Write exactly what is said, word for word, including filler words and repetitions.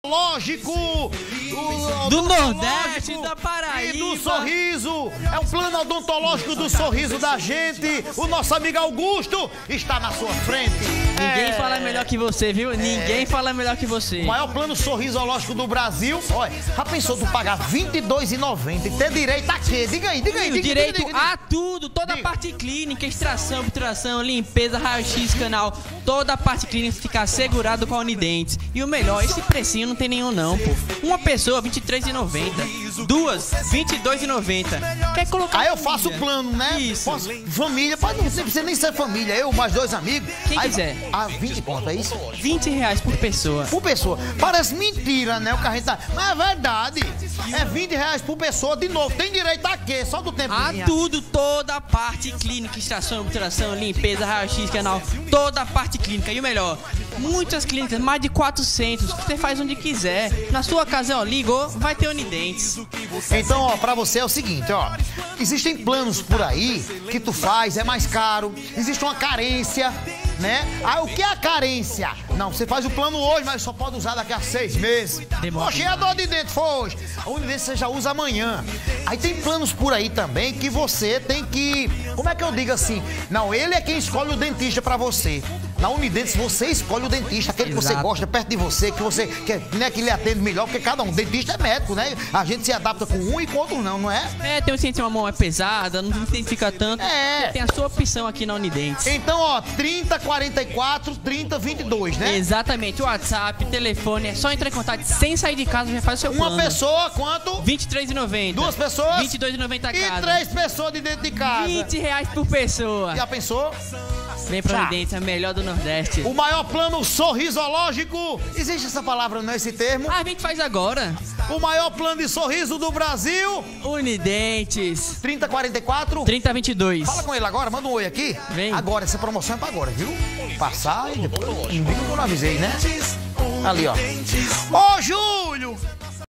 Lógico do, do Nordeste, da Paraíba e do sorriso. É o plano odontológico do sorriso da gente. O nosso amigo Augusto está na sua frente. Ninguém é... fala melhor que você, viu? É... Ninguém fala melhor que você. O maior plano sorrisológico do Brasil. Olha, já pensou tu pagar vinte e dois reais e noventa centavos e ter direito a quê? Diga aí, diga aí. Diga, direito diga, diga, diga. a tudo, toda diga. a parte clínica, extração, obturação, limpeza, raio-x, canal, toda a parte clínica fica assegurado com a Unidentes. E o melhor, esse precinho não tem nenhum não, pô. Uma pessoa, vinte e três reais e noventa centavos. Duas, vinte e dois reais e noventa centavos. Quer colocar Aí eu faço o plano, né? Isso. Posso, família, pode não precisa nem ser família. Eu, mais dois amigos. Quem aí, quiser. Ah, vinte conto, é isso? vinte reais por pessoa. Por pessoa. Parece mentira, né? O que a gente tá... Mas é verdade. É vinte reais por pessoa, de novo. Tem direito a quê? Só do tempo. A tudo, toda a parte clínica, extração, obturação, limpeza, raio-x, canal, toda a parte clínica. E o melhor, muitas clínicas, mais de quatrocentos, você faz onde quiser. Na sua casa, ó, ligou, vai ter Unidentes. Então, ó, pra você é o seguinte, ó. Existem planos por aí que tu faz, é mais caro. Existe uma carência, né? Ah, o que é a carência? Não, você faz o plano hoje, mas só pode usar daqui a seis meses. Poxa, e a dor de dente foi hoje? A Unidentes você já usa amanhã. Aí tem planos por aí também que você tem que... Como é que eu digo assim? Não, ele é quem escolhe o dentista pra você. Na Unidentes você escolhe o dentista, aquele que Exato. você gosta, perto de você, que você quer, né, que lhe atende melhor, porque cada um, dentista é médico, né? A gente se adapta com um e com outro não, não é? É, tem um sentido uma mão é pesada, não identifica tanto. É. Você tem a sua opção aqui na Unidentes. Então, ó, trinta, quarenta e quatro, trinta, vinte e dois, né? Exatamente, WhatsApp, telefone, é só entrar em contato sem sair de casa, já faz o seu Uma plano. pessoa, quanto? vinte e três reais e noventa centavos. Duas pessoas? vinte e dois reais e noventa centavos E cada. três pessoas de dentro de casa. vinte reais por pessoa. Já pensou? Vem pra Tá. Unidentes, a melhor do Nordeste. O maior plano sorrisológico. Existe essa palavra, não é esse termo? Ah, a gente faz agora. O maior plano de sorriso do Brasil. Unidentes. trinta, quarenta e quatro. trinta, vinte e dois. Fala com ele agora, manda um oi aqui. Vem. Agora, essa promoção é pra agora, viu? Passar e depois. Não diga que eu não avisei, né? Ali, ó. Ô, Ju!